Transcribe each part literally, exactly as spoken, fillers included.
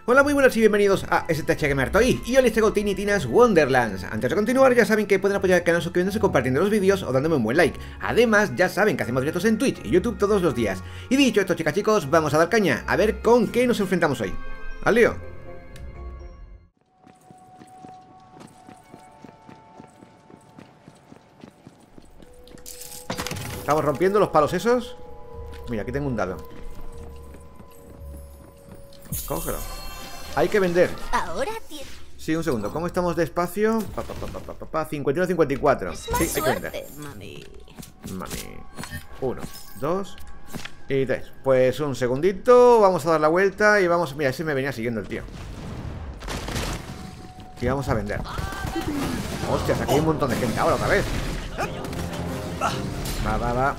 Hola, muy buenas y bienvenidos a S T H Gamer Toy. Y hoy les traigo Tiny Tina's Wonderlands. Antes de continuar, ya saben que pueden apoyar el canal suscribiéndose, compartiendo los vídeos o dándome un buen like. Además, ya saben que hacemos directos en Twitch y YouTube todos los días. Y dicho esto, chicas, chicos, vamos a dar caña, a ver con qué nos enfrentamos hoy. ¡Al lío! Estamos rompiendo los palos esos. Mira, aquí tengo un dado. Cógelo. Hay que vender. Ahora Sí, un segundo. ¿Cómo estamos de espacio? Pa, pa, pa, pa, pa, pa, cincuenta y uno, cincuenta y cuatro. Sí, hay que vender. Mami. Mami. Uno, dos y tres. Pues un segundito. Vamos a dar la vuelta y vamos... Mira, ese me venía siguiendo el tío. Y vamos a vender. Hostias, aquí hay un montón de gente. Ahora otra vez. Va, va, va.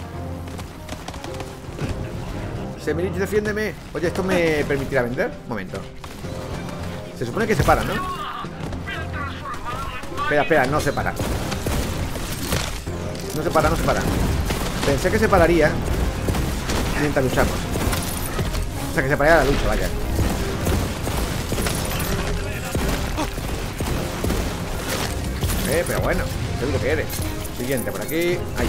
Semirich, defiéndeme. Oye, ¿esto me permitirá vender? Un momento. Se supone que se para, ¿no? Espera, espera, no se para. No se para, no se para. Pensé que se pararía mientras luchamos. O sea, que se pararía la lucha, vaya. Eh, pero bueno, es lo que eres. Siguiente, por aquí. Ahí.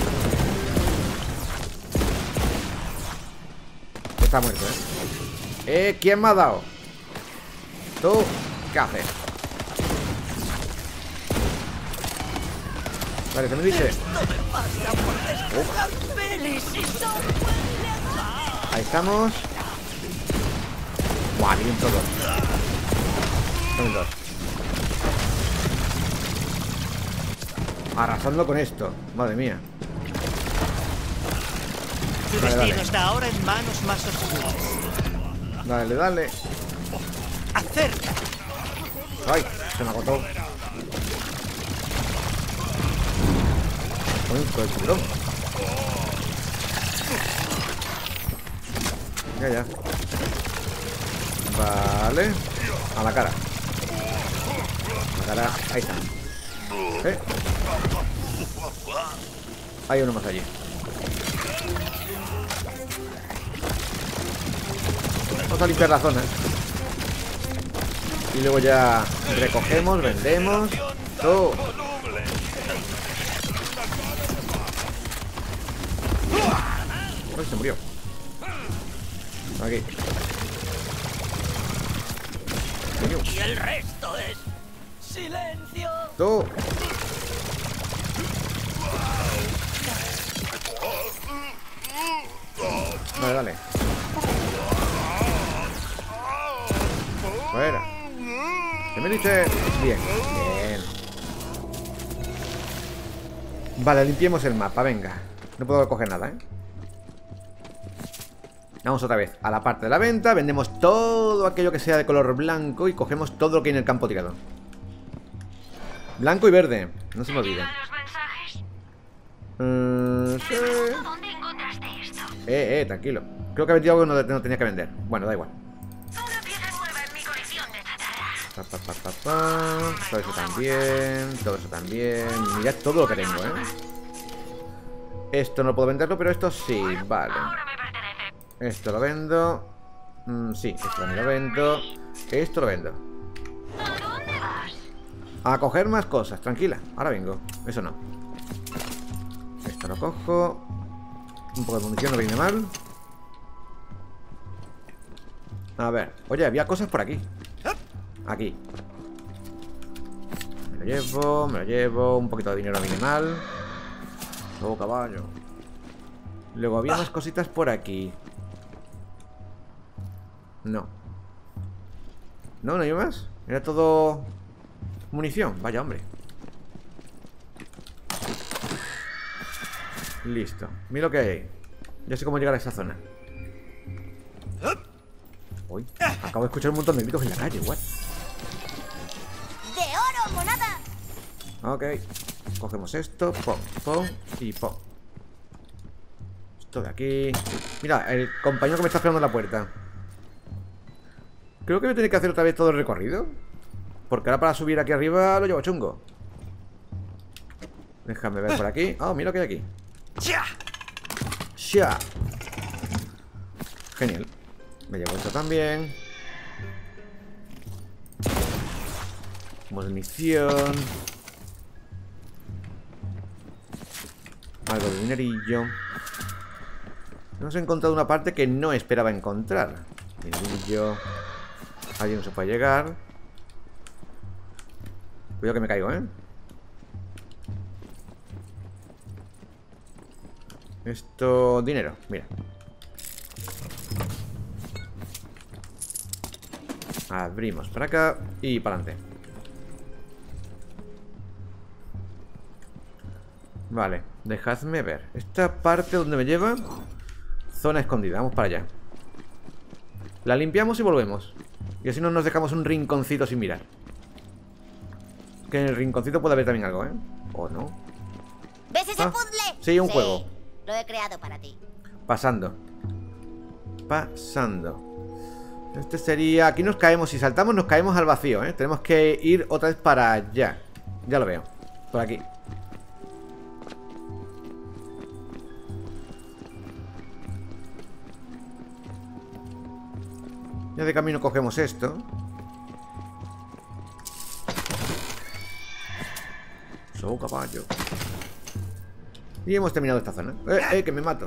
Está muerto, ¿eh? Eh, ¿quién me ha dado? ¿Tú? ¿Qué haces? Vale, ¿qué me dice? Ahí estamos. Buah, bien todo. Son dos. Arrasando con esto. Madre mía. Tu Dale, destino dale. está ahora en manos más oscuras. Dale, dale. Acerca. Ay, se me agotó. Con el tiburón. Ya, ya. Vale. A la cara. A la cara. Ahí está. ¿Eh? Hay uno más allí. Vamos a limpiar la zona. Y luego ya recogemos, vendemos. ¡Oh! ¡Ay, se murió! Aquí. Y el resto es silencio. ¡Tú! Vale, dale. Fuera. ¿Qué me dice? Bien, bien. Vale, limpiemos el mapa, venga. No puedo coger nada, ¿eh? Vamos otra vez a la parte de la venta. Vendemos todo aquello que sea de color blanco y cogemos todo lo que hay en el campo tirado. Blanco y verde, no se me olvide. Uh, sí. ¿Dónde encontraste esto? Eh, eh, tranquilo. Creo que he vendido algo que no, no tenía que vender. Bueno, da igual. Una pieza nueva en mi colección de chatarra. Pa, pa, pa, pa, pa. Todo eso también. Todo eso también. Mirad todo lo que tengo, ¿eh? Esto no puedo venderlo, pero esto sí. Vale. Ahora me pertenece. Esto lo vendo. Mm, sí, esto también lo vendo. Esto lo vendo. ¿A dónde vas? A coger más cosas, tranquila. Ahora vengo. Eso no. Esto lo cojo. Un poco de munición no viene mal. A ver. Oye, había cosas por aquí. Aquí. Me lo llevo, me lo llevo. Un poquito de dinero no viene mal. Oh, caballo. Luego había más cositas por aquí. No. No, no hay más. Era todo munición. Vaya, hombre. Listo. Mira lo que hay ahí. Ya sé cómo llegar a esa zona. Uy, acabo de escuchar un montón de gritos en la calle. What? ¡De oro, monada! Ok. Cogemos esto. Pom, pom y pom. Esto de aquí. Mira, el compañero que me está esperando en la puerta. Creo que voy a tener que hacer otra vez todo el recorrido. Porque ahora para subir aquí arriba lo llevo chungo. Déjame ver por aquí. Oh, mira lo que hay aquí. ¡Ya! ¡Sha! Genial. Me llevo esto también. Munición. Algo de dinerillo. Hemos encontrado una parte que no esperaba encontrar. Dinerillo. Allí no se puede llegar. Cuidado que me caigo, ¿eh? Esto... dinero, mira. Abrimos para acá y para adelante. Vale, dejadme ver. Esta parte donde me lleva, zona escondida, vamos para allá. La limpiamos y volvemos. Y así no nos dejamos un rinconcito sin mirar. Que en el rinconcito puede haber también algo, ¿eh? ¿O no? ¿Ves ese Ah, puzzle? sí, un juego. Lo he creado para ti. Pasando. Pasando. Este sería... Aquí nos caemos, si saltamos nos caemos al vacío, ¿eh? Tenemos que ir otra vez para allá. Ya lo veo, por aquí. Ya de camino cogemos esto. So, caballo. Y hemos terminado esta zona. Eh, eh, que me mato.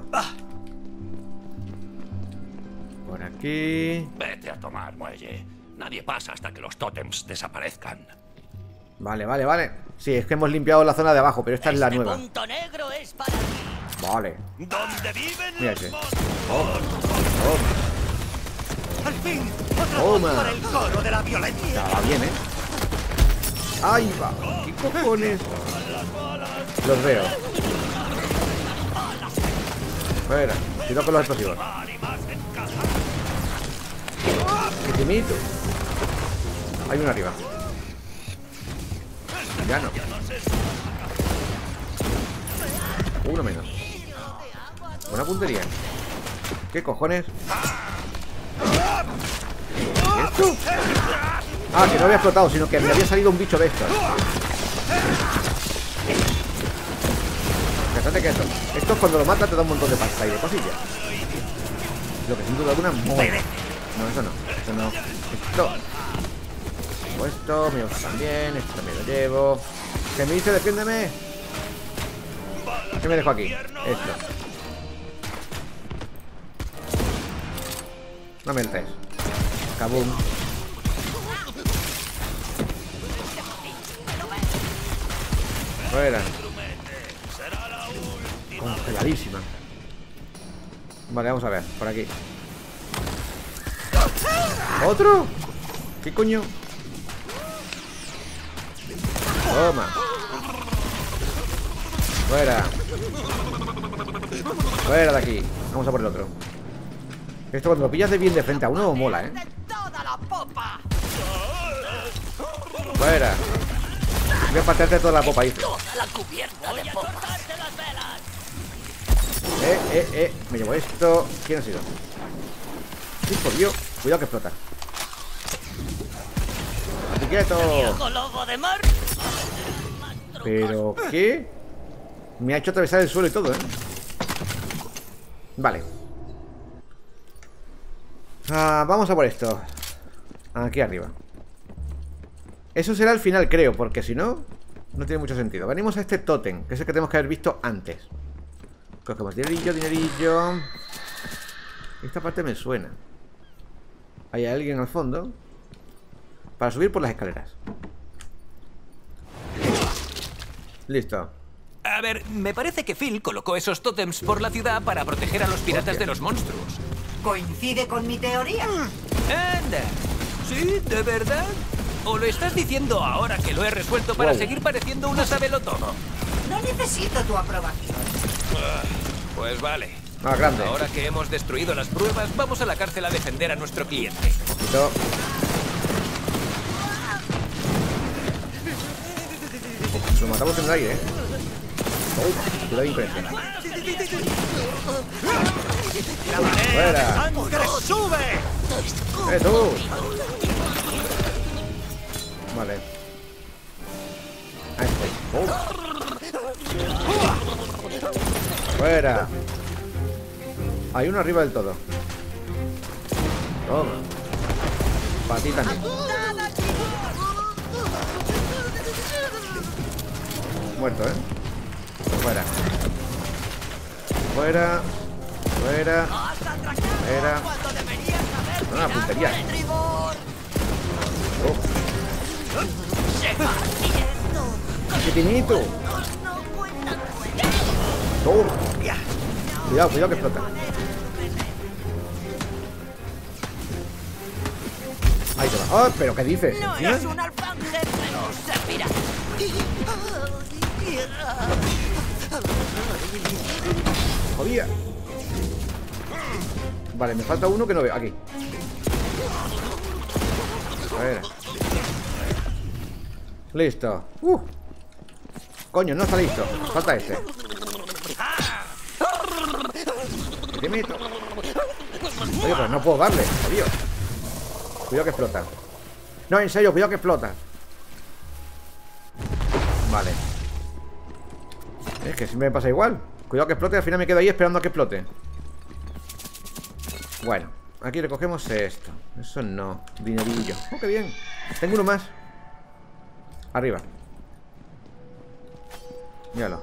Por aquí. Vete a tomar, muelle. Nadie pasa hasta que los tótems desaparezcan. Vale, vale, vale. Sí, es que hemos limpiado la zona de abajo, pero esta es la Este nueva. punto negro es para ti. Vale. Donde viven Mira los ese. monstruos. Toma. Al fin, otra Toma. voz para el coro de la violencia. Ya va bien, ¿eh? Ahí va. ¿Qué cojones? Los veo. Espera, cuidado con los explosivos. ¡Qué timito! Hay uno arriba. Ya no. Uno menos. Buena puntería. ¿Qué cojones? ¿Y esto? Ah, que no había explotado, sino que me había salido un bicho de estos. Fíjate que esto, esto cuando lo matas te da un montón de pasta y de cosillas. Lo que sin duda alguna mola. No, eso no, eso no. Esto. Tengo esto, me gusta también, esto también lo llevo. ¿Qué me dice? Defiéndeme. ¿Qué me dejo aquí? Esto. No me entres. Kabum. Fuera. Congeladísima. Vale, vamos a ver, por aquí. ¿Otro? ¿Qué coño? Toma. Fuera. Fuera de aquí. Vamos a por el otro. Esto cuando lo pillas de bien de frente a uno mola, ¿eh? ¡Toda la popa! Fuera. Voy a patearte toda la popa ahí. ¡Toda la cubierta de popa! Eh, eh, eh. Me llevo esto. ¿Quién ha sido? Sí, por Dios. Cuidado que explota. ¡Aquí quieto! ¡Viejo lobo de mar! ¿Pero qué? Me ha hecho atravesar el suelo y todo, ¿eh? Vale. Ah, vamos a por esto. Aquí arriba. Eso será el final, creo, porque si no, no tiene mucho sentido. Venimos a este tótem, que es el que tenemos que haber visto antes. Cogemos dinerillo, dinerillo. Esta parte me suena. Hay alguien al fondo. Para subir por las escaleras. Listo. A ver, me parece que Phil colocó esos tótems por la ciudad para proteger a los piratas Hostia. de los monstruos. ¿Coincide con mi teoría? ¡Anda! ¿Sí? ¿De verdad? ¿O lo estás diciendo ahora que lo he resuelto para Wow. seguir pareciendo una sabelotodo? No necesito tu aprobación. Pues vale. Ah, grande. Ahora que hemos destruido las pruebas, vamos a la cárcel a defender a nuestro cliente. Poquito. Lo matamos en el aire, ¿eh? Oh, cuidado, impresión. ¡Fuera! ¡Sangre sube! ¡Eh, tú! Vale. Ahí estoy. Oh. ¡Fuera! Hay uno arriba del todo. Toma. Para ti también. Muerto, ¿eh? Fuera. Fuera. Fuera. Fuera. No, una puntería. Oh. ¡Qué pequeñito! Oh. Cuidado, cuidado que explota. Ahí te va. ¡Oh! ¿Pero qué dices? No ¿Encima? eres un alfanje, pero servirá. Jodía. Vale, me falta uno que no veo. Aquí. A ver. Listo. Uh. Coño, no está listo. Falta este. ¿Qué te meto? Oye, pero no puedo darle. Adiós. Cuidado que explota. No, en serio, cuidado que explota. Vale. Es que siempre me pasa igual. Cuidado que explote, al final me quedo ahí esperando a que explote. Bueno, aquí recogemos esto. Eso no, dinerillo. Oh, qué bien. Tengo uno más. Arriba. Míralo.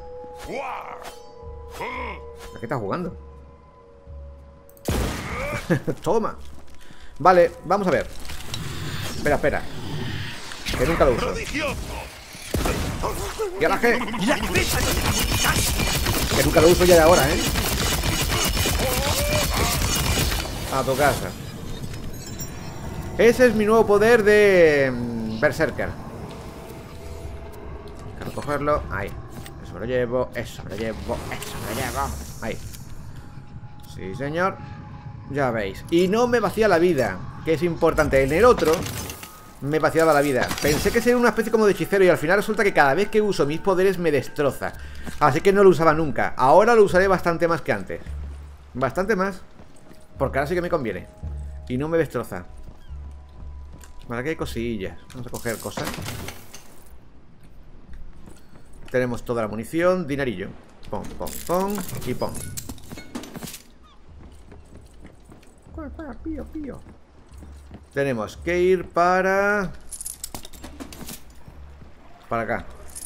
¿A qué estás jugando? Toma. Vale, vamos a ver. Espera, espera. Que nunca lo uso. Y ahora qué. Que nunca lo uso ya de ahora, ¿eh? A tu casa. Ese es mi nuevo poder de mm, Berserker. Quiero cogerlo. Ahí. Eso me lo llevo. Eso me lo llevo. Eso me lo llevo. Ahí. Sí, señor. Ya veis. Y no me vacía la vida, que es importante. En el otro me vaciaba la vida. Pensé que sería una especie como de hechicero y al final resulta que cada vez que uso mis poderes me destroza. Así que no lo usaba nunca. Ahora lo usaré bastante más que antes. Bastante más. Porque ahora sí que me conviene. Y no me destroza. Vale, aquí hay cosillas. Vamos a coger cosas. Tenemos toda la munición. Dinarillo. Pom, pom, pom. Y pom. Pío, pío. Tenemos que ir para... Para acá.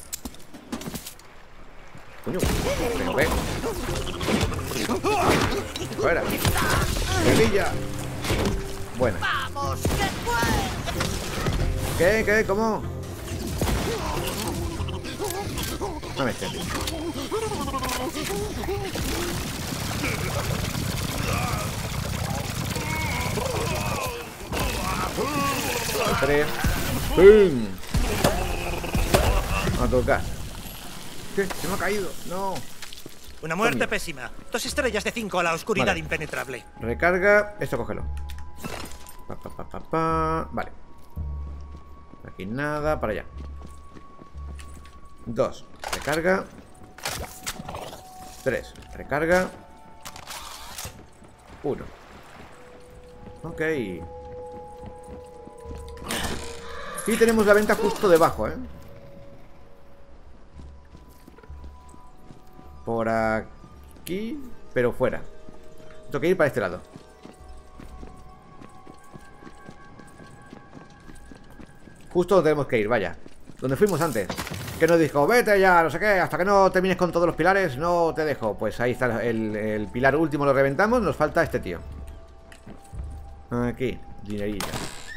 Coño, pero ve. Fuera. Guerrilla. Bueno. ¡Vamos, después! ¿Qué? ¿Qué? ¿Cómo? No me estés. Tres. ¡Pum! A tocar. ¿Qué? Se me ha caído. No. Una muerte Coño. pésima. Dos estrellas de cinco a la oscuridad Vale. impenetrable. Recarga. Esto cógelo. Pa, pa, pa, pa, pa. Vale. Aquí nada. Para allá. Dos. Recarga. Tres. Recarga. Uno. Ok. Y tenemos la venta justo debajo, ¿eh? Por aquí, pero fuera. Tengo que ir para este lado. Justo donde tenemos que ir, vaya. Donde fuimos antes. Que nos dijo, vete ya, no sé qué, hasta que no termines con todos los pilares, no te dejo. Pues ahí está el, el pilar último, lo reventamos. Nos falta este tío. Aquí, dinerilla.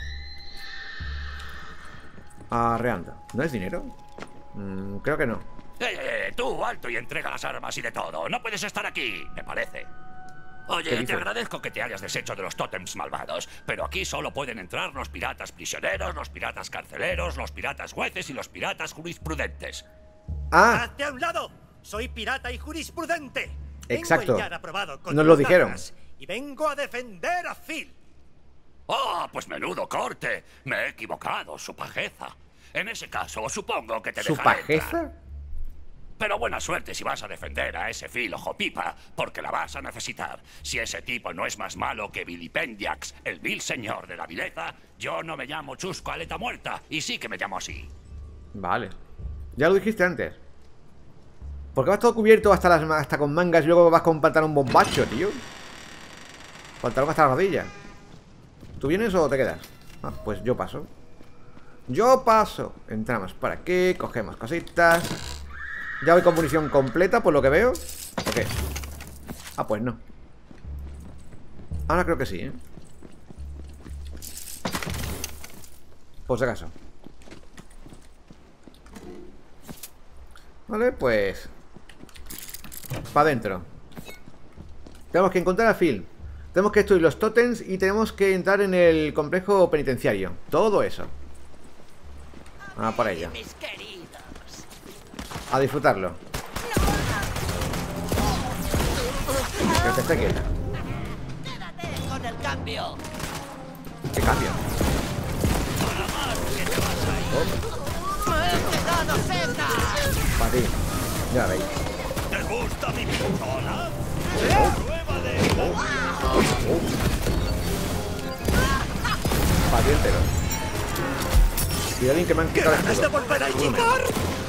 Arreando. ¿No es dinero? Mm, creo que no. ¡Eh, eh, tú, alto y entrega las armas y de todo! ¡No puedes estar aquí, me parece! ¿Qué Oye, dices? te agradezco que te hayas deshecho de los tótems malvados, pero aquí solo pueden entrar los piratas prisioneros, los piratas carceleros, los piratas jueces y los piratas jurisprudentes. Ah, ¡Hazte a un lado! Soy pirata y jurisprudente. Exacto. Tengo el yar aprobado con Nos lo tus dijeron. armas Y vengo a defender a Phil. ¡Oh, pues menudo corte! Me he equivocado, su pajeza. En ese caso, supongo que te ¿su dejaré entrar. pajeza? Pero buena suerte si vas a defender a ese Phil ojo pipa, porque la vas a necesitar. Si ese tipo no es más malo que Vilipendiax, el vil señor de la vileza, yo no me llamo Chusco Aleta Muerta, y sí que me llamo así. Vale. Ya lo dijiste antes. ¿Por qué vas todo cubierto hasta, las, hasta con mangas y luego vas con pantalón bombacho, tío? Pantalón hasta la rodilla. ¿Tú vienes o te quedas? Ah, pues yo paso. Yo paso. Entramos por aquí, cogemos cositas. Ya voy con munición completa, por lo que veo. ¿O qué? Ah, pues no. Ahora creo que sí, ¿eh? Por si acaso. Vale, pues... para adentro. Tenemos que encontrar a Phil. Tenemos que destruir los tótems y tenemos que entrar en el complejo penitenciario. Todo eso. Ah, por ello. Mis queridos. A disfrutarlo. Que te esté quieta. Quédate con el cambio. ¿Qué cambio? ¡Me he quedado seca! Para ti. Ya veis. ¿Te gusta mi pistola? Para ti entero. Y alguien que me han quitado el ¿Ganas de escudo. volver a equipar?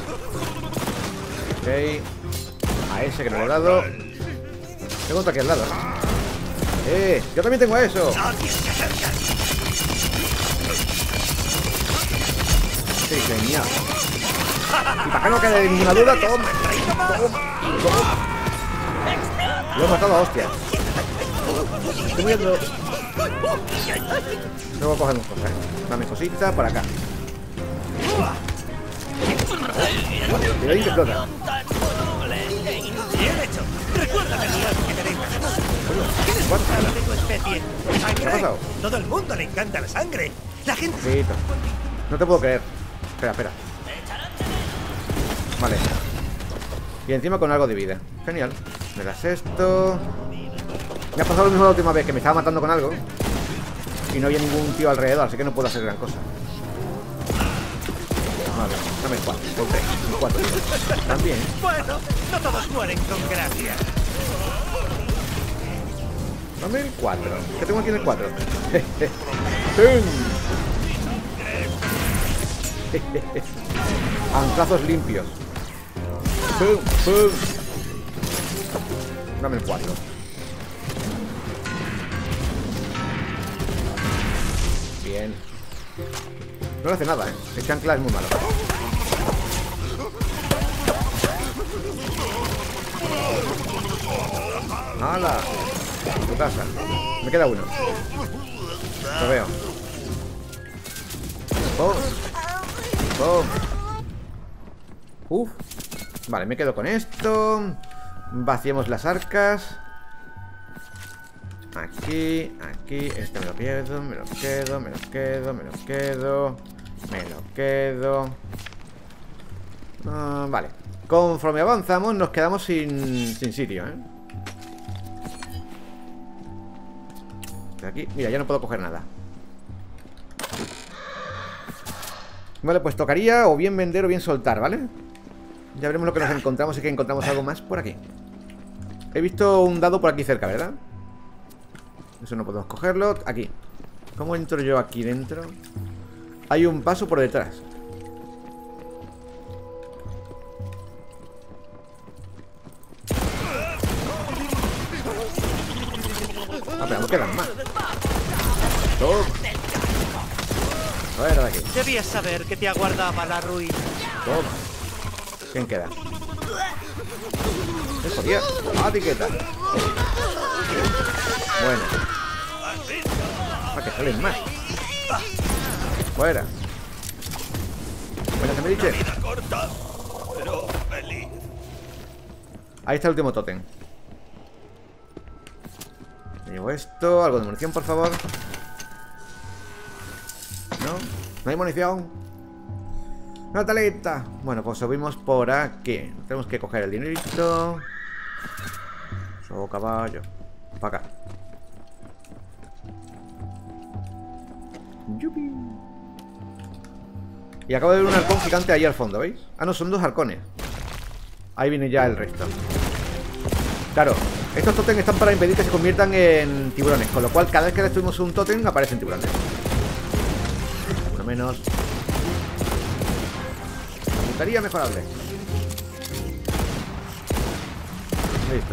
Ok. A ese que no le he dado. Tengo otro aquí al lado. ¡Eh! ¡Yo también tengo a eso! Sí, genial. Y para que no quede ninguna duda, toma. Toma. Toma. Lo he matado a hostias. Estoy viendo. Luego cogemos cosas. Dame cosita por acá. Cuidado que explota. Bien hecho. Recuérdame el lugar que te dejas. ¿Tienes What? algo de tu especie? ¿Sangre? ¿Qué ha pasado? Todo el mundo le encanta la sangre. La gente... Listo. No te puedo creer. Espera, espera. Vale. Y encima con algo de vida. Genial. Me das esto. Me ha pasado lo mismo la última vez, que me estaba matando con algo y no había ningún tío alrededor, así que no puedo hacer gran cosa. Vale, dame el cuatro, el tres, el cuatro. También. Bueno, no todos mueren con gracia. Dame el cuatro. ¿Qué tengo aquí en el cuatro? Anclazos limpios. ¡Pum! ¡Pum! Dame el cuatro. Bien. No le hace nada, ¿eh? Este ancla es muy malo. ¡Hala! Tu casa. Me queda uno. Lo veo. ¡Pum! ¡Pum! Uf. Vale, me quedo con esto. Vaciemos las arcas. Aquí, aquí. Este me lo pierdo, me lo quedo, me lo quedo, me lo quedo. Me lo quedo. Ah, vale. Conforme avanzamos nos quedamos sin, sin sitio, ¿eh? De aquí, mira, ya no puedo coger nada. Vale, pues tocaría o bien vender o bien soltar, ¿vale? Ya veremos lo que nos encontramos y que encontramos algo más por aquí. He visto un dado por aquí cerca, ¿verdad? Eso no podemos cogerlo. Aquí. ¿Cómo entro yo aquí dentro? Hay un paso por detrás. Ah, pero nos quedan más. Toma. Fuera de aquí. Debías saber que te aguardaba la ruina. Toma. ¿Quién queda? ¿Qué jodía? Ah, etiqueta. Bueno. Para que salen más. Fuera. Buenas, me dice. Ahí está el último tótem. Me llevo esto. Algo de munición, por favor. ¿No? ¿No hay munición? ¡Una taleta! Bueno, pues subimos por aquí. Tenemos que coger el dinerito. So, caballo. Para acá. ¡Yupi! Y acabo de ver un halcón gigante ahí al fondo, ¿veis? Ah, no, son dos halcones. Ahí viene ya el resto. Claro, estos tótems están para impedir que se conviertan en tiburones, con lo cual cada vez que destruimos un tótem aparecen tiburones. Uno menos. Puntería mejorable. Listo.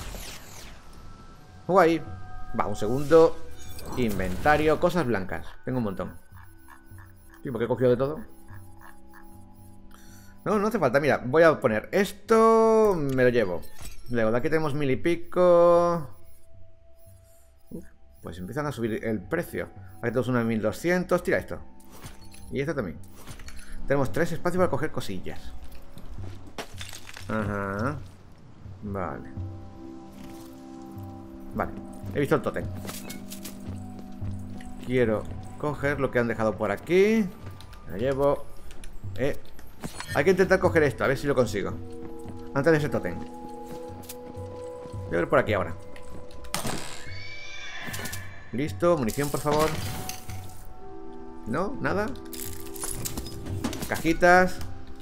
Guay. Va, un segundo. Inventario, cosas blancas. Tengo un montón. Sí, porque he cogido de todo. No, no hace falta. Mira, voy a poner esto. Me lo llevo. Luego de aquí tenemos mil y pico. Uf, pues empiezan a subir el precio. Aquí tenemos una de mil doscientos. Tira esto. Y esto también. Tenemos tres espacios para coger cosillas. Ajá. Vale. Vale. He visto el tótem. Quiero coger lo que han dejado por aquí. Me lo llevo. Eh. Hay que intentar coger esto, a ver si lo consigo. Antes de ese tótem. Voy a ver por aquí ahora. Listo, munición por favor. No, nada. Cajitas.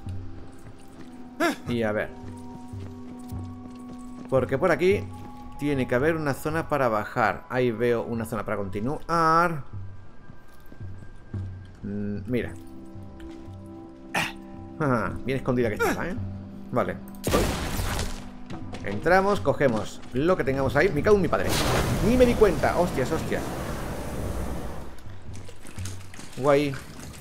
Y a ver. Porque por aquí tiene que haber una zona para bajar. Ahí veo una zona para continuar. Mm, mira. Ah, bien escondida que estaba, ¿eh? Vale. Entramos, cogemos lo que tengamos ahí. Me cago en mi padre. Ni me di cuenta. Hostias, hostias. Guay.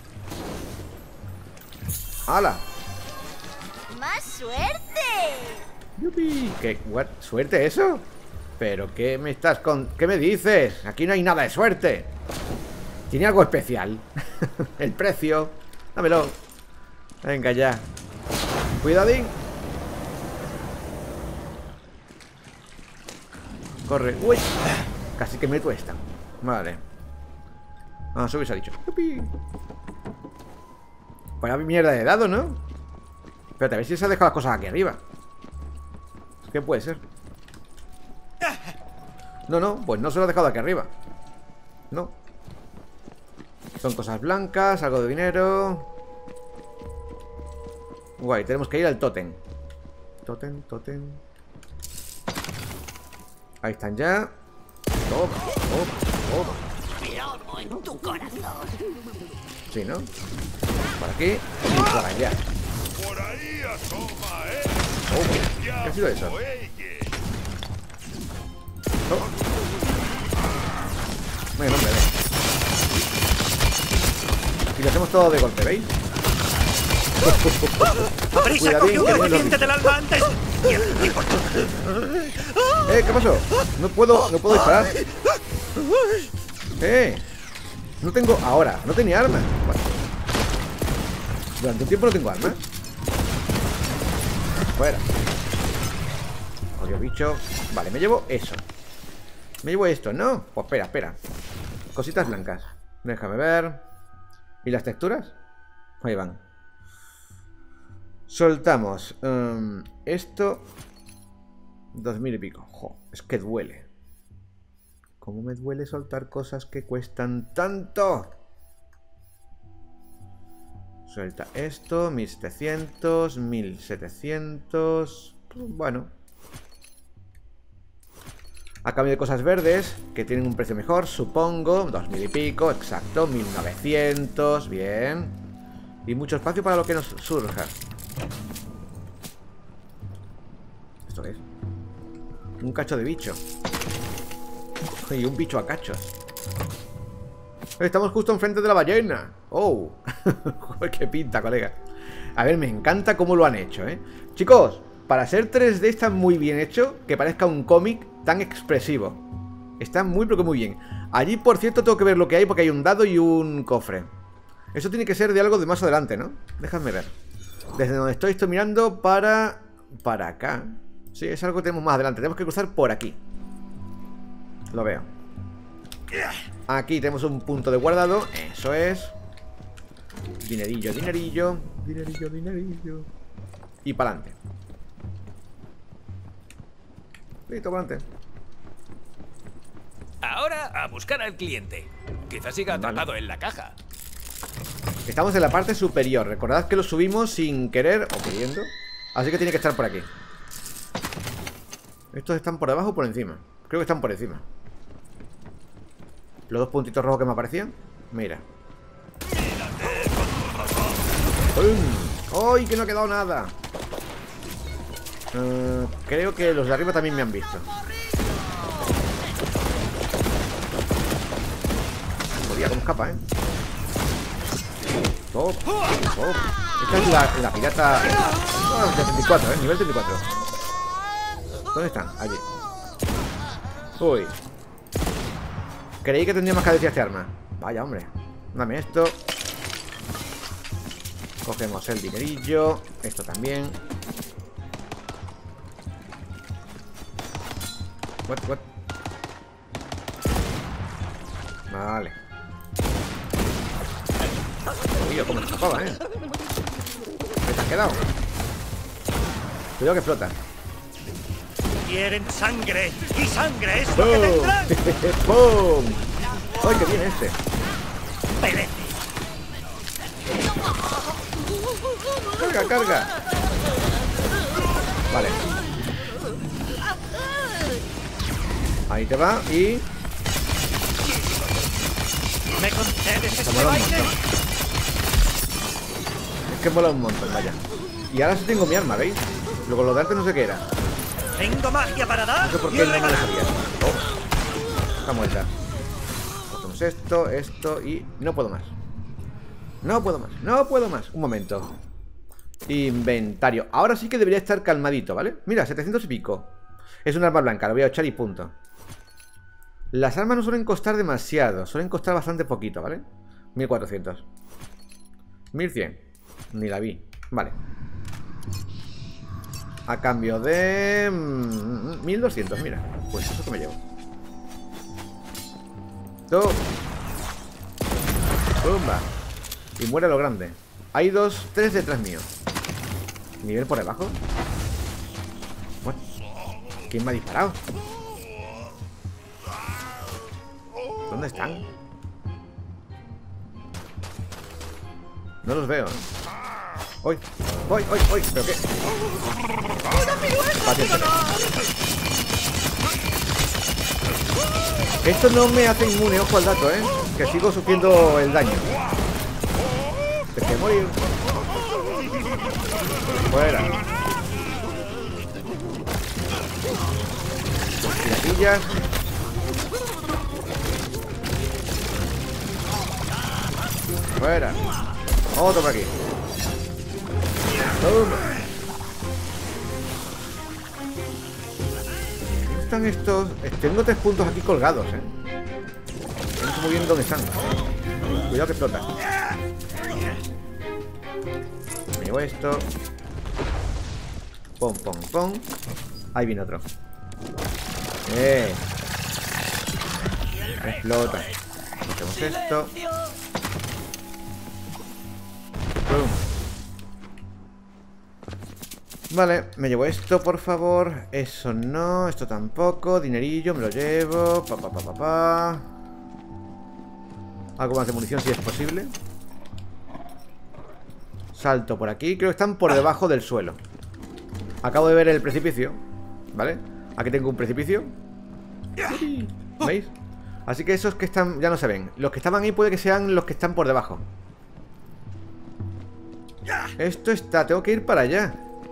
¡Hala! ¡Más suerte! ¡Yupi! ¿Qué what? ¿Suerte eso? ¿Pero qué me estás con...? ¿Qué me dices? Aquí no hay nada de suerte. Tiene algo especial. El precio. Dámelo. Venga ya. Cuidadín. Corre. Uy. Casi que me tuesta. Vale. Ah, eso hubiese dicho. ¡Yupi! Para mierda de dado, ¿no? Espérate, a ver si se ha dejado las cosas aquí arriba. ¿Qué puede ser? No, no, pues no se lo ha dejado aquí arriba. No. Son cosas blancas, algo de dinero. Guay, tenemos que ir al tótem. Tótem, tótem. Ahí están ya. Toma, toma, toma. Plomo en tu corazón. Sí, ¿no? Por aquí y por allá. Por ahí asoma, ¿eh? Oh, ¿qué ha sido eso? Oh. Bueno, hombre, ven. Y lo hacemos todo de golpe, ¿veis? ¡Prisa, coge una corriente del alma antes! Eh, ¿qué pasó? No puedo, no puedo disparar. Eh, no tengo, ahora, no tenía armas. Bueno. Durante un tiempo no tengo armas. Fuera. Odio bicho. Vale, me llevo eso. Me llevo esto, ¿no? Pues espera, espera. Cositas blancas. Déjame ver. ¿Y las texturas? Ahí van. Soltamos um, esto. Dos mil y pico. Jo, es que duele. ¿Cómo me duele soltar cosas que cuestan tanto? Suelta esto. Mil setecientos. Mil setecientos. Bueno. A cambio de cosas verdes que tienen un precio mejor, supongo. Dos mil y pico, exacto. Mil novecientos. Bien. Y mucho espacio para lo que nos surja. ¿Esto qué es? Un cacho de bicho. Y un bicho a cachos. Estamos justo enfrente de la ballena. Oh. Joder, qué pinta, colega. A ver, me encanta cómo lo han hecho, ¿eh? Chicos, para ser tres D está muy bien hecho. Que parezca un cómic tan expresivo. Está muy, pero que muy bien. Allí, por cierto, tengo que ver lo que hay, porque hay un dado y un cofre. Eso tiene que ser de algo de más adelante, ¿no? Déjame ver. Desde donde estoy, estoy mirando para... Para acá. Sí, es algo que tenemos más adelante. Tenemos que cruzar por aquí. Lo veo. Aquí tenemos un punto de guardado. Eso es. Dinerillo, dinerillo. Dinerillo, dinerillo. Y para adelante. Listo, para adelante. Ahora a buscar al cliente. Quizás siga atrapado Vale. en la caja. Estamos en la parte superior. Recordad que lo subimos sin querer o queriendo. Así que tiene que estar por aquí. ¿Estos están por debajo o por encima? Creo que están por encima. Los dos puntitos rojos que me aparecían. Mira. ¡Pum! ¡Ay, que no ha quedado nada! Uh, creo que los de arriba también me han visto. Podía como escapa, ¿eh? Top, top. Esta es la, la pirata... Oh, de treinta y cuatro, ¿eh? Nivel treinta y cuatro. ¿Dónde están? Allí. Uy. Creí que tendría más cadencia este arma. Vaya, hombre. Dame esto. Cogemos el dinerillo. Esto también. What, what? Vale. Uy, cómo se escapaba, ¿eh? ¿Qué te has quedado? Cuidado que flota. Quieren sangre, y sangre es lo que tendrán. ¡Pum! ¡Ay, qué bien este! Perece. ¡Carga, carga! Vale. Ahí te va y... ¿Me concedes Esto este mola un baile? montón. Es que mola un montón, vaya. Y ahora sí tengo mi arma, ¿veis? Luego lo de antes no sé qué era. Tengo magia para dar. No sé por y qué no me lo regalar. sabía. Oh. Está muerta. Cogemos esto, esto y... No puedo más. No puedo más, no puedo más. Un momento. Inventario. Ahora sí que debería estar calmadito, ¿vale? Mira, setecientos y pico. Es un arma blanca, lo voy a echar y punto. Las armas no suelen costar demasiado. Suelen costar bastante poquito, ¿vale? mil cuatrocientos. mil cien. Ni la vi. Vale. A cambio de... mmm, mil doscientos, mira. Pues eso que me llevo. Dos. Tumba. Y muere a lo grande. Hay dos, tres detrás mío. ¿Nivel por debajo? What? ¿Quién me ha disparado? ¿Dónde están? No los veo. ¡Uy! ¡Uy! ¡Uy! ¡Uy! ¿Pero qué? Paciente. Esto no me hace inmune, ojo al dato, ¿eh? Que sigo sufriendo el daño. Dejé de morir. Fuera. Piratillas. Fuera. Otro por aquí. Toma. ¿Dónde están estos? Tengo tres puntos aquí colgados, eh. No sé muy bien dónde están. Cuidado que explota. Me llevo esto. Pom, pom, pom. Ahí viene otro. Eh. Explota. Hacemos esto. Boom. Vale, me llevo esto, por favor. Eso no, esto tampoco. Dinerillo, me lo llevo. Pa, pa, pa, pa, pa. Algo más de munición si es posible. Salto por aquí. Creo que están por debajo del suelo. Acabo de ver el precipicio. ¿Vale? Aquí tengo un precipicio. ¿Veis? Así que esos que están ya no se ven. Los que estaban ahí puede que sean los que están por debajo. Esto está... Tengo que ir para allá.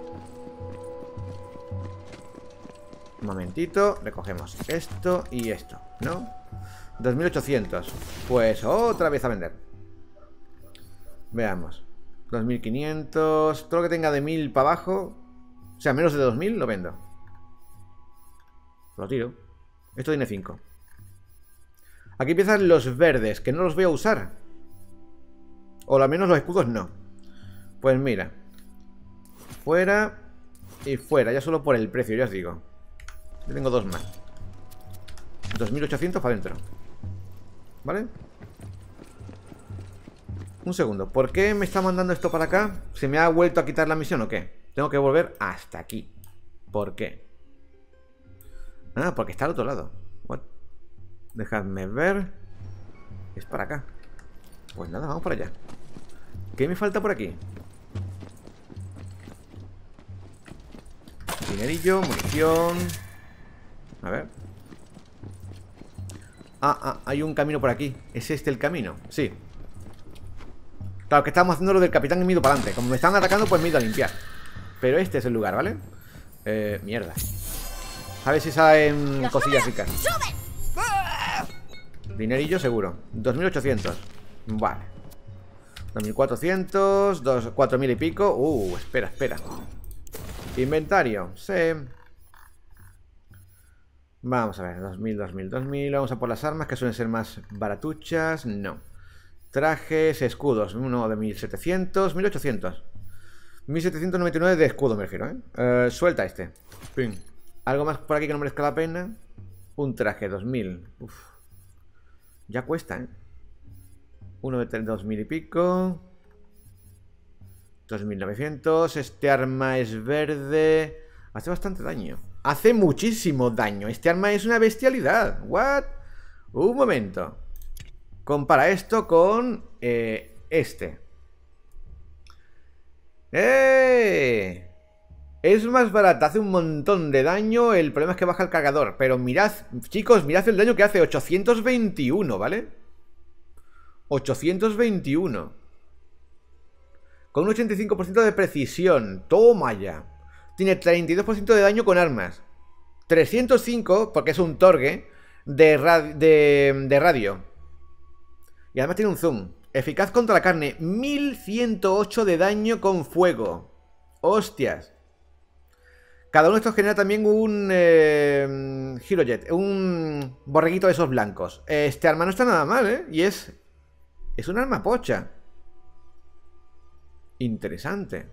Un momentito. Recogemos esto y esto, ¿no? dos mil ochocientos. Pues otra vez a vender. Veamos. dos mil quinientos. Todo lo que tenga de mil para abajo, o sea, menos de dos mil, lo vendo. Lo tiro. Esto tiene cinco. Aquí empiezan los verdes, que no los voy a usar. O al menos los escudos no. Pues mira. Fuera y fuera. Ya solo por el precio, ya os digo. Yo tengo dos más. dos mil ochocientos para adentro. ¿Vale? Un segundo. ¿Por qué me está mandando esto para acá? ¿Se me ha vuelto a quitar la misión o qué? Tengo que volver hasta aquí. ¿Por qué? Ah, porque está al otro lado. What? Dejadme ver. Es para acá. Pues nada, vamos para allá. ¿Qué me falta por aquí? Dinerillo, munición. A ver. Ah, ah, hay un camino por aquí. ¿Es este el camino? Sí. Claro, que estábamos haciendo lo del capitán y me he ido para adelante. Como me están atacando, pues me he ido a limpiar. Pero este es el lugar, ¿vale? Eh, mierda. A ver si salen cosillas ricas. Dinerillo seguro. dos mil ochocientos. Vale. dos mil cuatrocientos, cuatro mil y pico. Uh, espera, espera. Inventario, sí. Vamos a ver, dos mil, dos mil, dos mil. Vamos a por las armas que suelen ser más baratuchas. No. Trajes, escudos. Uno de mil setecientos, mil ochocientos. mil setecientos noventa y nueve de escudo, me refiero, ¿eh? Uh, suelta este. Pim. ¿Algo más por aquí que no merezca la pena? Un traje, dos mil. Uf. Ya cuesta, ¿eh? Uno de dos mil y pico. dos mil novecientos. Este arma es verde. Hace bastante daño. Hace muchísimo daño. Este arma es una bestialidad. ¿What? Un momento. Compara esto con eh, este. ¡Eh! Es más barata, hace un montón de daño. El problema es que baja el cargador. Pero mirad, chicos, mirad el daño que hace. ochocientos veintiuno, ¿vale? ochocientos veintiuno. Con un ochenta y cinco por ciento de precisión. Toma ya. Tiene treinta y dos por ciento de daño con armas. trescientos cinco, porque es un torgue, de, ra de, de radio. Y además tiene un zoom. Eficaz contra la carne. mil ciento ocho de daño con fuego. Hostias. Cada uno de estos genera también un eh, Herojet, un borreguito de esos blancos. Este arma no está nada mal, ¿eh? Y es... Es un arma pocha. Interesante.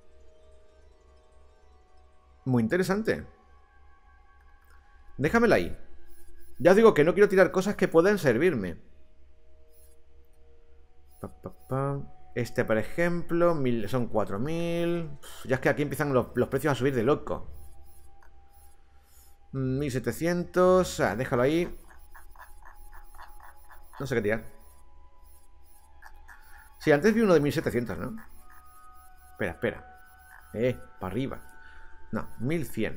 Muy interesante. Déjamela ahí. Ya os digo que no quiero tirar cosas que puedan servirme. Pa, pa, pa. Este, por ejemplo, mil, son cuatro mil. Ya es que aquí empiezan los, los precios a subir de loco. mil setecientos. Ah, déjalo ahí. No sé qué tirar. Sí, antes vi uno de mil setecientos, ¿no? Espera, espera. Eh, para arriba. No, mil cien.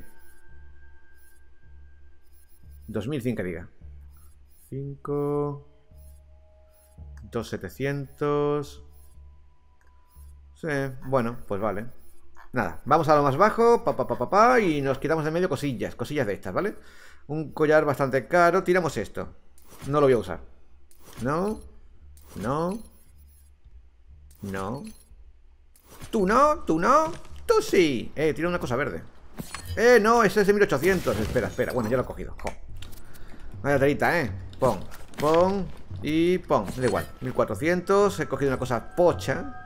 dos mil cien que diga. cinco. dos mil setecientos. Sí, bueno, pues vale. Nada, vamos a lo más bajo. Pa, pa, pa, pa, pa, y nos quitamos de medio cosillas. Cosillas de estas, ¿vale? Un collar bastante caro. Tiramos esto. No lo voy a usar. No. No. No. Tú no, tú no. Tú sí. Eh, tira una cosa verde. Eh, no, ese es de mil ochocientos. Espera, espera. Bueno, ya lo he cogido. Jo. Vaya telita, eh. Pon, pon y pon. Da igual. mil cuatrocientos. He cogido una cosa pocha.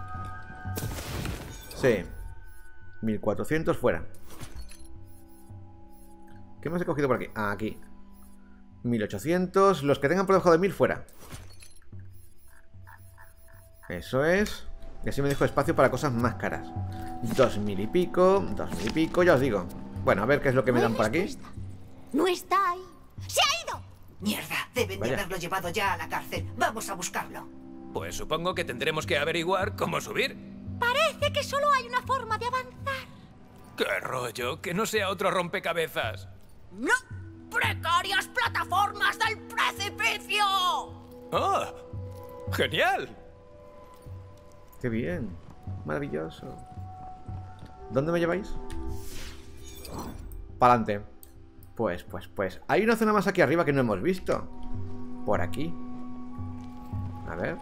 Sí. mil cuatrocientos fuera. ¿Qué más he cogido por aquí? Ah, aquí. mil ochocientos. Los que tengan por debajo de mil fuera. Eso es. Y así me dejo espacio para cosas más caras. dos mil y pico. dos mil y pico, ya os digo. Bueno, a ver qué es lo que me dan por aquí. No está ahí. ¡Se ha ido! Mierda, deben Vaya. de haberlo llevado ya a la cárcel. Vamos a buscarlo. Pues supongo que tendremos que averiguar cómo subir. Parece que solo hay una forma de avanzar. ¡Qué rollo! Que no sea otro rompecabezas. ¡No! ¡Precarias plataformas del precipicio! ¡Ah! ¡Genial! ¡Qué bien! Maravilloso. ¿Dónde me lleváis? Para adelante. Pues, pues, pues. Hay una zona más aquí arriba que no hemos visto. Por aquí. A ver.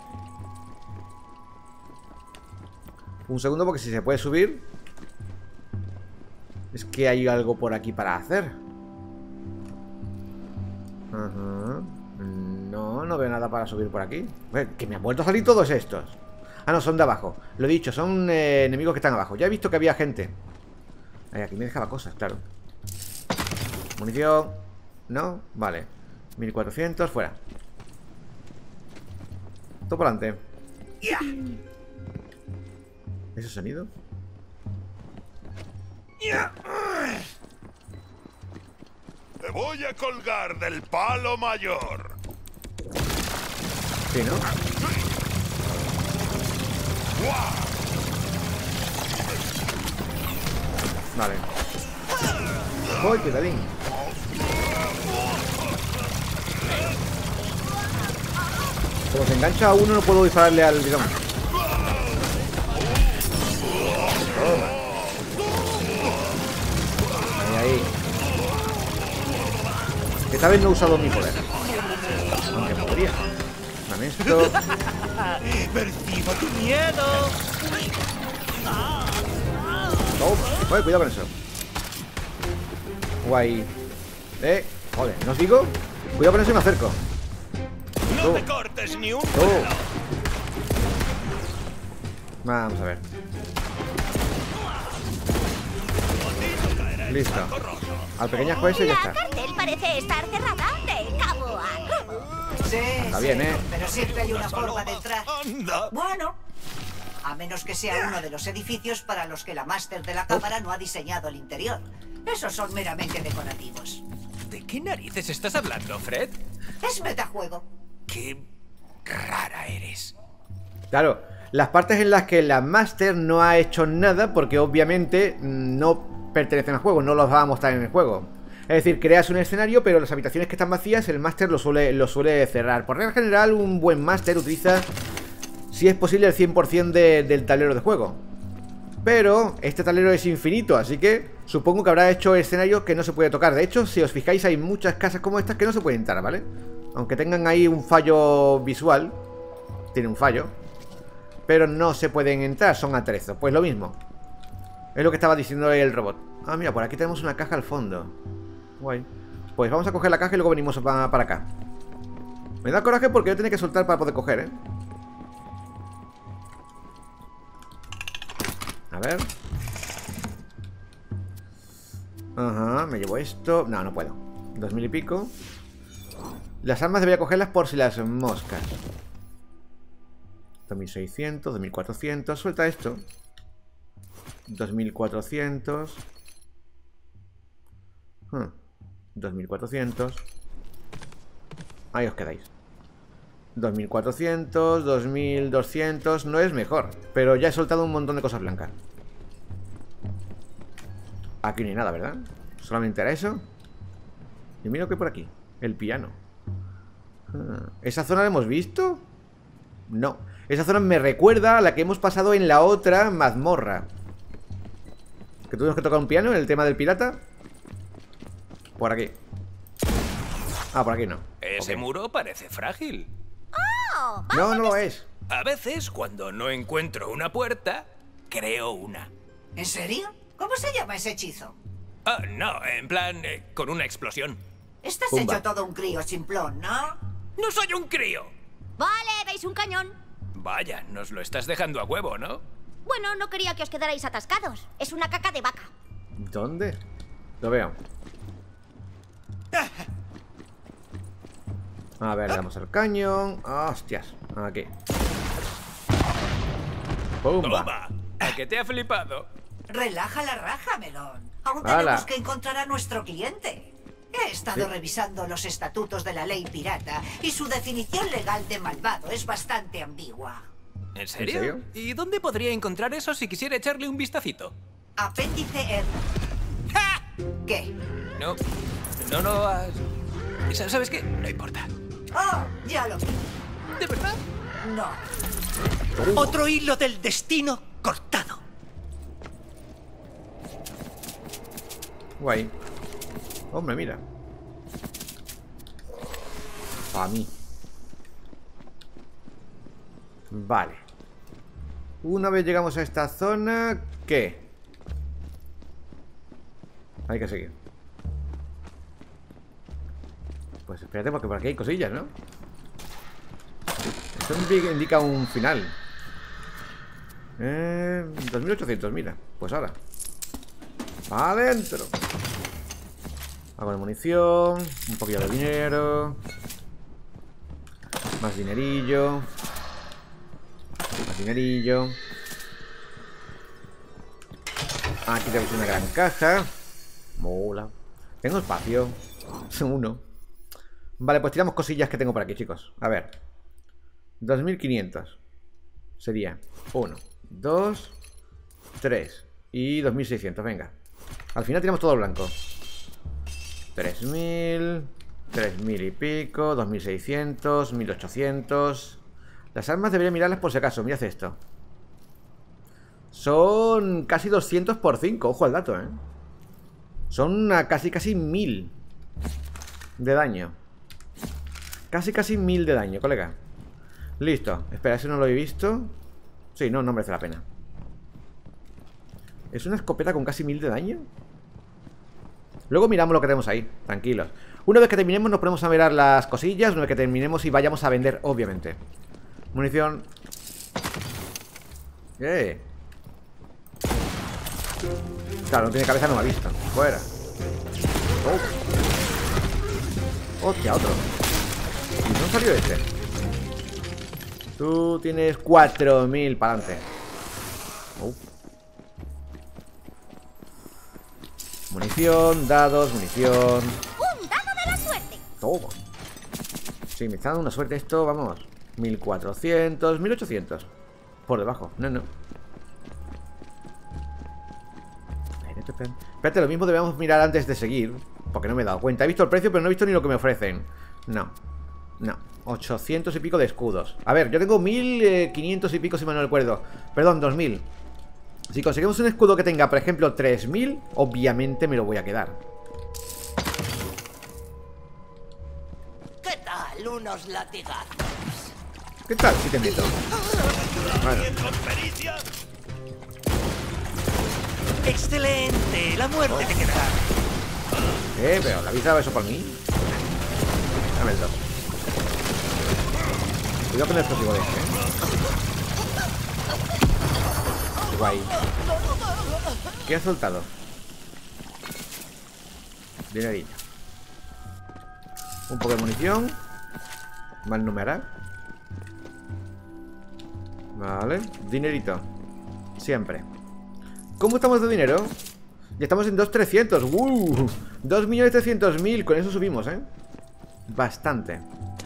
Un segundo, porque si se puede subir. Es que hay algo por aquí para hacer. Ajá. No, no veo nada para subir por aquí. Que me han vuelto a salir todos estos. Ah, no, son de abajo. Lo he dicho, son eh, enemigos que están abajo. Ya he visto que había gente. Ay, aquí me dejaba cosas, claro. Munición. No, vale. mil cuatrocientos, fuera. Todo por delante. ¿Ese sonido? Te voy a colgar del palo mayor. Sí, ¿no? Vale. ¡Uy, cuidadín! Como se engancha a uno, no puedo dispararle al bidón. Toma. Ahí, ahí. Esta vez no he usado mi poder. Aunque podría. Vale. esto. Percibo tu miedo. Toma. Oye, cuidado con eso. Guay. Eh, joder, ¿no os digo? Cuidado con eso y me acerco. No te cortes ni un Tú. pelo. Vamos a ver. Listo. Al pequeñajo ese ya La está. cárcel parece estar cerrada de cabo a rabo. Sí, Está sí, bien, ¿eh? pero siempre hay una forma de entrar. Anda. Bueno, a menos que sea uno de los edificios para los que la máster de la cámara no ha diseñado el interior. Esos son meramente decorativos. ¿De qué narices estás hablando, Fred? Es metajuego. Qué rara eres. Claro, las partes en las que la Master no ha hecho nada porque obviamente no pertenecen al juego, no los va a mostrar en el juego. Es decir, creas un escenario, pero las habitaciones que están vacías el Master lo suele, lo suele cerrar. Por regla general, un buen Master utiliza, si es posible, el cien por cien de, del tablero de juego. Pero este tablero es infinito, así que supongo que habrá hecho escenarios que no se puede tocar. De hecho, si os fijáis, hay muchas casas como estas que no se pueden entrar, ¿vale? Aunque tengan ahí un fallo visual. Tiene un fallo. Pero no se pueden entrar, son atrezos. Pues lo mismo. Es lo que estaba diciendo el robot. Ah, mira, por aquí tenemos una caja al fondo. Guay. Pues vamos a coger la caja y luego venimos pa para acá. Me da coraje porque yo tenía que soltar para poder coger, ¿eh? A ver. Ajá, me llevo esto. No, no puedo. Dos mil y pico. Las armas debería cogerlas por si las moscas. Dos mil seiscientos, dos mil cuatrocientos. Suelta esto. Dos mil cuatrocientos. hmm. Dos mil cuatrocientos. Ahí os quedáis. Dos mil cuatrocientos, dos mil doscientos. No es mejor, pero ya he soltado un montón de cosas blancas. Aquí no hay nada, ¿verdad? Solamente era eso. Y mira que hay por aquí. El piano. ah. ¿Esa zona la hemos visto? No. Esa zona me recuerda a la que hemos pasado en la otra mazmorra. ¿Que tuvimos que tocar un piano en el tema del pirata? Por aquí. Ah, por aquí no. Ese Ok. muro parece frágil. Oh, No, no lo es. A veces, cuando no encuentro una puerta, creo una. ¿En serio? ¿Cómo se llama ese hechizo? Ah, no, en plan, eh, con una explosión. Estás Pumba. hecho todo un crío simplón, ¿no? ¡No soy un crío! vale, ¿veis un cañón? Vaya, nos lo estás dejando a huevo, ¿no? Bueno, no quería que os quedarais atascados. Es una caca de vaca. ¿Dónde? Lo veo. A ver, le damos el cañón. ¡Hostias! Aquí. ¡Pumba! Toma, ¿a qué te ha flipado? Relaja la raja, Melón. Aún ¡Hala! tenemos que encontrar a nuestro cliente. He estado Sí. revisando los estatutos de la ley pirata y su definición legal de malvado es bastante ambigua. ¿En serio? serio? ¿Y dónde podría encontrar eso si quisiera echarle un vistacito? Apéndice R. ¿Qué? No, no, no has... Sa- ¿Sabes qué? No importa. Oh, ya lo vi. ¿De verdad? No. Otro hilo del destino cortado. Guay. Hombre, mira. A mí. Vale. Una vez llegamos a esta zona, ¿qué? Hay que seguir. Pues espérate, porque por aquí hay cosillas, ¿no? Esto indica- indica un final. Eh, dos mil ochocientos, mira. Pues ahora. Adentro. Algo de munición. Un poquillo de dinero. Más dinerillo. Más dinerillo. Aquí tenemos una gran caja. Mola. Tengo espacio. Uno. Vale, pues tiramos cosillas que tengo por aquí, chicos. A ver. dos mil quinientos. Sería uno, dos, tres. Y dos mil seiscientos, venga. Al final tiramos todo blanco. tres mil. tres mil y pico. dos mil seiscientos. mil ochocientos. Las armas debería mirarlas por si acaso. Mirad esto. Son casi doscientos por cinco. Ojo al dato, eh. Son a casi casi mil de daño. Casi casi mil de daño, colega. Listo. Espera, ese no lo he visto. Sí, no, no merece la pena. ¿Es una escopeta con casi mil de daño? Luego miramos lo que tenemos ahí, tranquilos. Una vez que terminemos nos ponemos a mirar las cosillas. Una vez que terminemos y vayamos a vender, obviamente. Munición. ¿Qué? Claro, no tiene cabeza, no me ha visto. Fuera. Oh. Hostia, otro. ¿Y no salió este? Tú tienes cuatro mil para adelante. Oh. Munición, dados, munición. ¡Un dado de la suerte! Toma. Sí, me está dando una suerte esto, vamos. mil cuatrocientos, mil ochocientos. Por debajo, no, no. Espérate, lo mismo debemos mirar antes de seguir. Porque no me he dado cuenta. He visto el precio, pero no he visto ni lo que me ofrecen. No, no, ochocientos y pico de escudos. A ver, yo tengo mil quinientos y pico si mal no recuerdo. Perdón, dos mil. Si conseguimos un escudo que tenga, por ejemplo, tres mil, obviamente me lo voy a quedar. ¿Qué tal unos latigazos? ¿Qué tal si te meto? Bueno. ¡Excelente! La muerte te quedará. ¿Qué? ¿Pero le habéis dado eso por mí? Dame el dos. Cuidado con el explosivo de este, ¿eh? Guay. ¿Qué ha soltado? Dinerito. Un poco de munición. Mal no me hará. Vale. Dinerito. Siempre. ¿Cómo estamos de dinero? Ya estamos en dos millones trescientos mil. ¡Uh! dos millones trescientos mil. Con eso subimos, ¿eh? Bastante.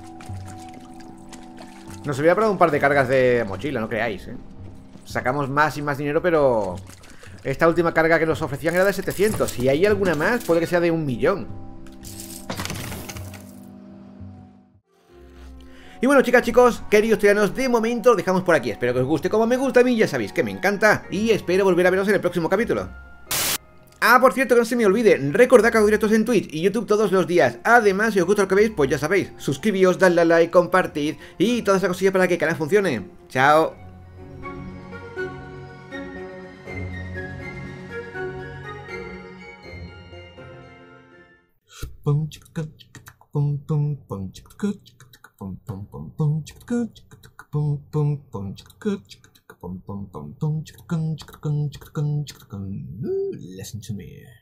Nos había parado un par de cargas de mochila, no creáis, ¿eh? Sacamos más y más dinero, pero esta última carga que nos ofrecían era de setecientos. Si hay alguna más, puede que sea de un millón. Y bueno, chicas, chicos, queridos troyanos, de momento lo dejamos por aquí. Espero que os guste como me gusta a mí, ya sabéis que me encanta. Y espero volver a veros en el próximo capítulo. Ah, por cierto, que no se me olvide, recordad que hago directos en Twitch y YouTube todos los días. Además, si os gusta lo que veis, pues ya sabéis, suscribíos, dadle a like, compartid y toda esa cosilla para que el canal funcione. Chao. Pum chicka chicka pum pum pum chicka chicka pum pum pum pum chicka chicka pum pum pum chicka chicka pum pum pum pum chicka chicka chicka chicka. Listen to me.